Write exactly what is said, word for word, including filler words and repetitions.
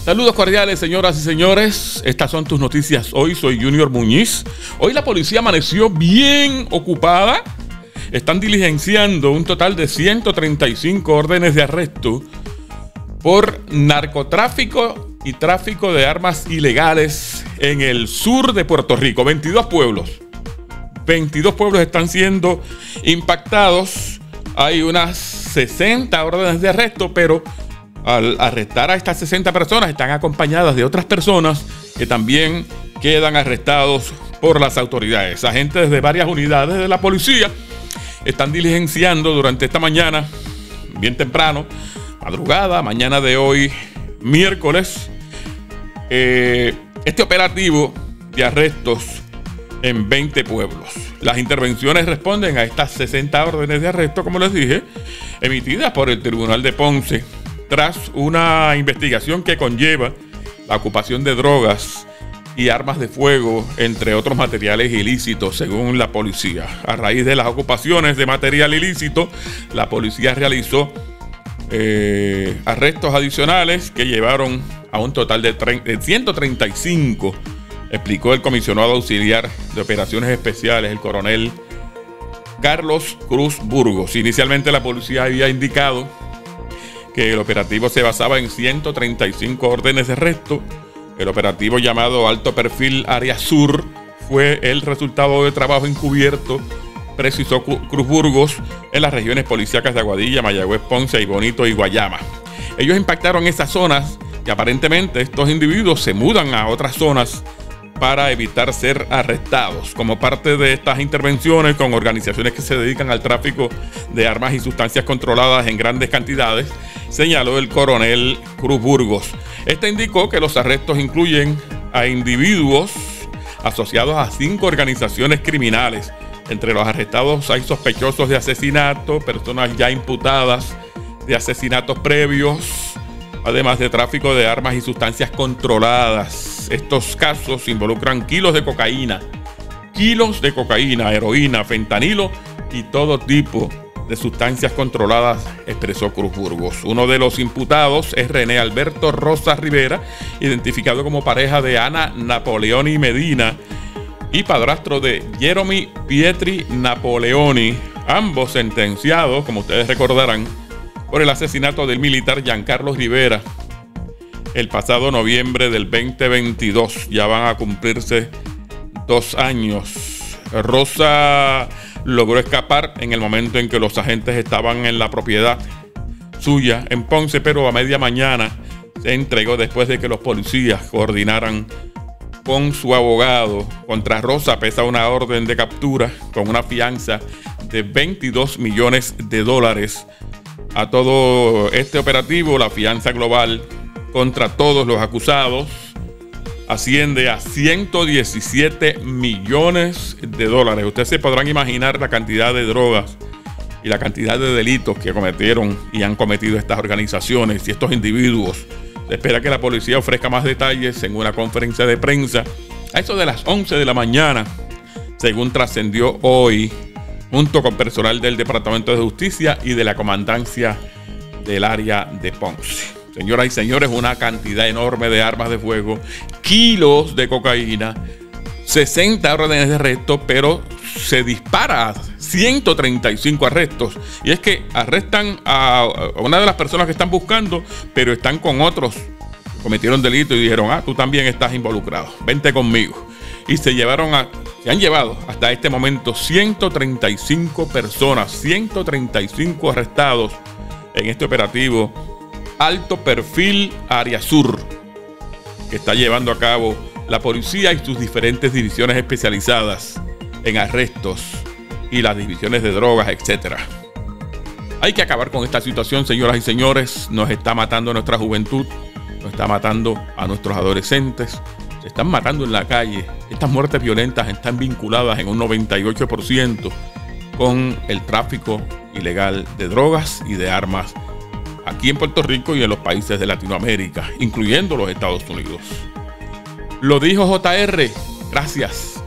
Saludos cordiales, señoras y señores. Estas son tus noticias hoy. Soy Junior Muñiz. Hoy la policía amaneció bien ocupada. Están diligenciando un total de ciento treinta y cinco órdenes de arresto por narcotráfico y tráfico de armas ilegales en el sur de Puerto Rico. veintidós pueblos. veintidós pueblos están siendo impactados. Hay unas sesenta órdenes de arresto, pero al arrestar a estas sesenta personas están acompañadas de otras personas que también quedan arrestados por las autoridades. Agentes de varias unidades de la policía están diligenciando durante esta mañana, bien temprano, madrugada, mañana de hoy, miércoles, eh, este operativo de arrestos en veinte pueblos. Las intervenciones responden a estas sesenta órdenes de arresto, como les dije, emitidas por el Tribunal de Ponce, tras una investigación que conlleva la ocupación de drogas y armas de fuego, entre otros materiales ilícitos, según la policía. A raíz de las ocupaciones de material ilícito, la policía realizó eh, arrestos adicionales que llevaron a un total de, de ciento treinta y cinco, explicó el comisionado auxiliar de operaciones especiales, el coronel Carlos Cruz Burgos. Inicialmente la policía había indicado que el operativo se basaba en ciento treinta y cinco órdenes de arresto. El operativo llamado Alto Perfil Área Sur fue el resultado de trabajo encubierto, precisó Cruz Burgos, en las regiones policíacas de Aguadilla, Mayagüez, Ponce, Aybonito y Guayama. Ellos impactaron esas zonas y aparentemente estos individuos se mudan a otras zonas para evitar ser arrestados. Como parte de estas intervenciones con organizaciones que se dedican al tráfico de armas y sustancias controladas en grandes cantidades, señaló el coronel Cruz Burgos. Este indicó que los arrestos incluyen a individuos asociados a cinco organizaciones criminales. Entre los arrestados hay sospechosos de asesinato, personas ya imputadas de asesinatos previos, además de tráfico de armas y sustancias controladas. Estos casos involucran kilos de cocaína, kilos de cocaína, heroína, fentanilo y todo tipo de sustancias controladas, expresó Cruz Burgos. Uno de los imputados es René Alberto Rosa Rivera, identificado como pareja de Ana Napoleoni Medina y padrastro de Jeremy Pietri Napoleoni, ambos sentenciados, como ustedes recordarán, por el asesinato del militar Giancarlo Rivera el pasado noviembre del veinte veintidós. Ya van a cumplirse dos años. Rosa logró escapar en el momento en que los agentes estaban en la propiedad suya en Ponce, pero a media mañana se entregó después de que los policías coordinaran con su abogado. Contra Rosa pesa una orden de captura con una fianza de veintidós millones de dólares. A todo este operativo, la fianza global contra todos los acusados asciende a ciento diecisiete millones de dólares. Ustedes se podrán imaginar la cantidad de drogas y la cantidad de delitos que cometieron y han cometido estas organizaciones y estos individuos. Se espera que la policía ofrezca más detalles en una conferencia de prensa a eso de las once de la mañana, según trascendió hoy, junto con personal del Departamento de Justicia y de la Comandancia del área de Ponce. Señoras y señores, una cantidad enorme de armas de fuego, kilos de cocaína, sesenta órdenes de arresto, pero se dispara a ciento treinta y cinco arrestos. Y es que arrestan a una de las personas que están buscando, pero están con otros que cometieron delito y dijeron, ah, tú también estás involucrado, vente conmigo. Y se llevaron a, se han llevado hasta este momento ciento treinta y cinco personas, ciento treinta y cinco arrestados en este operativo Alto Perfil Área Sur, que está llevando a cabo la policía y sus diferentes divisiones especializadas en arrestos y las divisiones de drogas, etcétera. Hay que acabar con esta situación, señoras y señores. Nos está matando a nuestra juventud, nos está matando a nuestros adolescentes, se están matando en la calle. Estas muertes violentas están vinculadas en un noventa y ocho por ciento con el tráfico ilegal de drogas y de armas aquí en Puerto Rico y en los países de Latinoamérica, incluyendo los Estados Unidos. Lo dijo J R. Gracias.